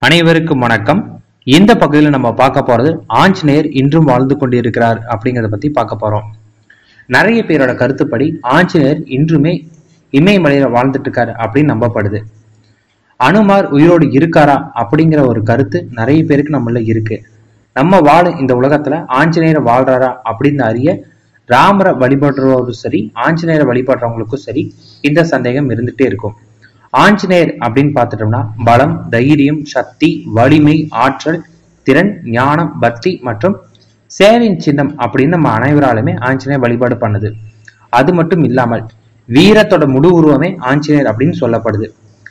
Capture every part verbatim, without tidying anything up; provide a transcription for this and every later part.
அனைவருக்கும் வணக்கம். இந்த பகுதியில் நம்ம பார்க்க போறது ஆஞ்சநேயர் இன்றும் வாழ்ந்து கொண்டிருக்கிறார் அப்படிங்கிறத பத்தி பார்க்க போறோம். நிறைய பேரோட கருத்துப்படி ஆஞ்சநேயர் இன்றுமே இமயமலையில வாழ்ந்துட்டு இருக்காரு அப்படின்னு நம்பப்படுது. அனுமார் உயிரோடு இருக்காரா அப்படிங்கிற ஒரு கருத்து நிறைய பேருக்கு நம்மள இருக்கு. நம்ம வாழ இந்த உலகத்துல ஆஞ்சநேயர் வாழ்றாரா அப்படின்னு அறிய ராமரை வழிபடுறவரும் சரி, ஆஞ்சநேயரை வழிபடுறவங்களுக்கும் சரி இந்த சந்தேகம் இருந்துட்டே இருக்கும். ஆஞ்சநேயர் அப்படின்னு பார்த்துட்டோம்னா பலம், தைரியம், சக்தி, வலிமை, ஆற்றல், திறன், ஞானம், பக்தி மற்றும் சேவையின் சின்னம் அப்படின்னு நம்ம அனைவராலுமே ஆஞ்சநேயர் வழிபாடு பண்ணுது. அது மட்டும் இல்லாமல் வீரத்தோட முழு உருவமே ஆஞ்சநேயர் அப்படின்னு சொல்லப்படுது.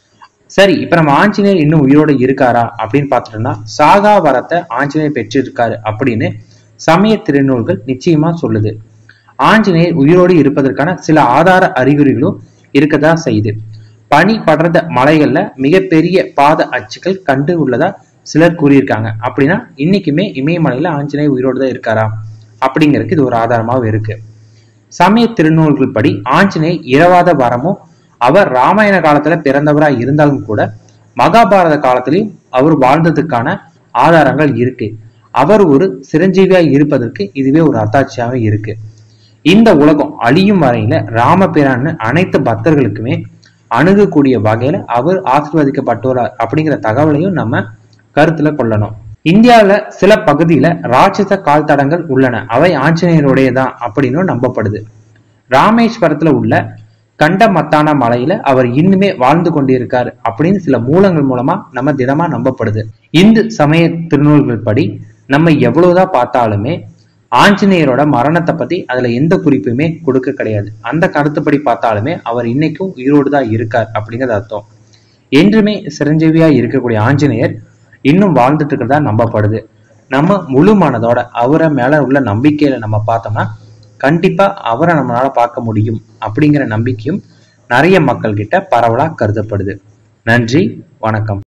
சரி, இப்ப நம்ம ஆஞ்சநேயர் இன்னும் உயிரோடு இருக்காரா அப்படின்னு பார்த்துட்டோம்னா சாகா வரத்தை ஆஞ்சநேயர் பெற்றிருக்காரு அப்படின்னு சமய திருநூல்கள் நிச்சயமா சொல்லுது. ஆஞ்சநேயர் உயிரோடு இருப்பதற்கான சில ஆதார அறிகுறிகளும் இருக்கதான் செய்யுது. பனி படர்ந்த மலைகள்ல மிகப்பெரிய பாத அச்சுக்கள் கண்டு உள்ளதா சிலர் கூறியிருக்காங்க. அப்படின்னா இன்னைக்குமே இமயமலையில ஆஞ்சநேயர் உயிரோடு தான் இருக்காரா அப்படிங்கிறதுக்கு இது ஒரு ஆதாரமாகவும் இருக்கு. சமய திருநூல்கள் படி ஆஞ்சநேயர் இரவாத வரமும் அவர் ராமாயண காலத்துல பிறந்தவரா இருந்தாலும் கூட மகாபாரத காலத்திலையும் அவர் வாழ்ந்ததுக்கான ஆதாரங்கள் இருக்கு. அவர் ஒரு சிரஞ்சீவியா இருப்பதற்கு இதுவே ஒரு அத்தாட்சியாக இருக்கு. இந்த உலகம் அழியும் வரையில ராமபிரான்னு அனைத்து பக்தர்களுக்குமே அணுகக்கூடிய வகையில அவர் ஆசீர்வதிக்கப்பட்டுள்ளார் அப்படிங்கிற தகவலையும் நம்ம கருத்துல கொள்ளணும். இந்தியாவில சில பகுதியில ராட்சச கால் தடங்கள் உள்ளன. அவை ஆஞ்சநேயருடையதான் அப்படின்னு நம்பப்படுது. ராமேஸ்வரத்துல உள்ள கண்டமத்தான மலையில அவர் இன்னுமே வாழ்ந்து கொண்டிருக்காரு அப்படின்னு சில மூலங்கள் மூலமா நம்ம தினமா நம்பப்படுது. இந்து சமய திருநூல்கள் படி நம்ம எவ்வளவுதான் பார்த்தாலுமே ஆஞ்சநேயரோட மரணத்தை பத்தி அதுல எந்த குறிப்புமே கொடுக்க கிடையாது. அந்த கருத்துப்படி பார்த்தாலுமே அவர் இன்னைக்கும் உயிரோடு தான் இருக்கார் அப்படிங்கிறது அர்த்தம். என்றுமே சிரஞ்சீவியா இருக்கக்கூடிய ஆஞ்சநேயர் இன்னும் வாழ்ந்துட்டு இருக்கிறதா நம்பப்படுது. நம்ம முழு மனதோட அவரை மேல உள்ள நம்பிக்கையில நம்ம பார்த்தோம்னா கண்டிப்பா அவரை நம்மளால பார்க்க முடியும் அப்படிங்கிற நம்பிக்கையும் நிறைய மக்கள் கிட்ட பரவலா கருதப்படுது. நன்றி, வணக்கம்.